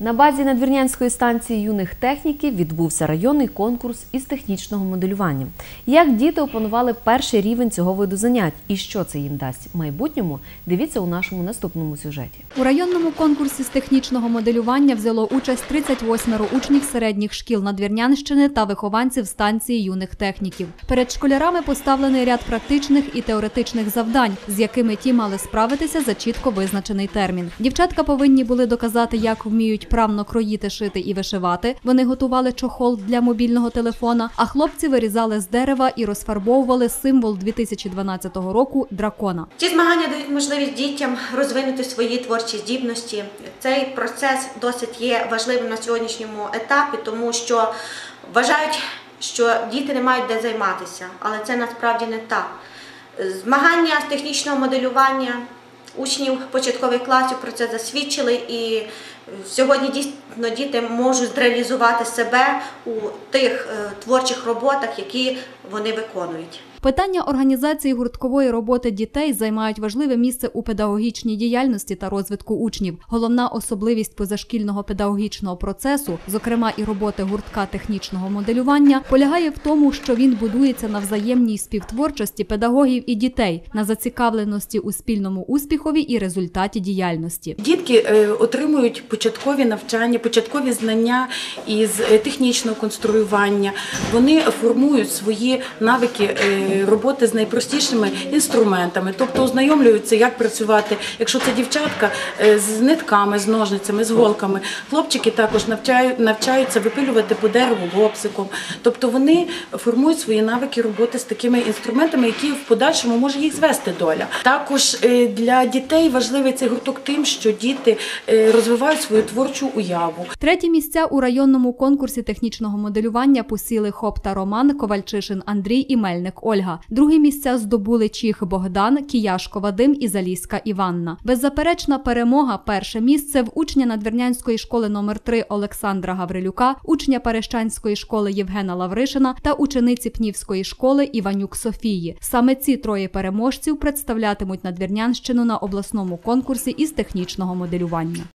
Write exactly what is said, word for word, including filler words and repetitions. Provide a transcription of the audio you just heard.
На базі Надвірнянської станції юних техніків відбувся районний конкурс із технічного моделювання. Як діти опанували перший рівень цього виду занять і що це їм дасть в майбутньому, дивіться у нашому наступному сюжеті. У районному конкурсі з технічного моделювання взяло участь тридцять восьмеро учнів середніх шкіл Надвірнянщини та вихованців станції юних техніків. Перед школярами поставлений ряд практичних і теоретичних завдань, з якими ті мали справитися за чітко визначений термін. Дівчатка повинні були доказати, як вміють правно кроїти, шити і вишивати. Вони готували чохол для мобільного телефона, а хлопці вирізали з дерева і розфарбовували символ дві тисячі дванадцятого року – дракона. Ці змагання дають можливість дітям розвинути свої творчі здібності. Цей процес досить є важливим на сьогоднішньому етапі, тому що вважають, що діти не мають де займатися, але це насправді не так. Змагання з технічного моделювання учнів початкових класів про це засвідчили, і сьогодні дійсно діти можуть зреалізувати себе у тих творчих роботах, які вони виконують. Питання організації гурткової роботи дітей займають важливе місце у педагогічній діяльності та розвитку учнів. Головна особливість позашкільного педагогічного процесу, зокрема і роботи гуртка технічного моделювання, полягає в тому, що він будується на взаємній співтворчості педагогів і дітей, на зацікавленості у спільному успіхові і результаті діяльності. Дітки отримують початкові навчання, початкові знання із технічного конструювання. Вони формують свої навики роботи з найпростішими інструментами, тобто ознайомлюються, як працювати, якщо це дівчатка, з нитками, з ножницями, з голками. Хлопчики також навчають, навчаються випилювати по дереву гобсиком. Тобто вони формують свої навики роботи з такими інструментами, які в подальшому може їх звести доля. Також для дітей важливий цей гурток тим, що діти розвивають свою творчу уяву. Треті місця у районному конкурсі технічного моделювання посіли Хопта Роман, Ковальчишин Андрій і Мельник Ольга. Другі місця здобули Чіх Богдан, Кияшко Вадим і Залізка Іванна. Беззаперечна перемога – перше місце в учня Надвірнянської школи номер три Олександра Гаврилюка, учня Перещанської школи Євгена Лавришина та учениці Пнівської школи Іванюк Софії. Саме ці троє переможців представлятимуть Надвірнянщину на обласному конкурсі із технічного моделювання.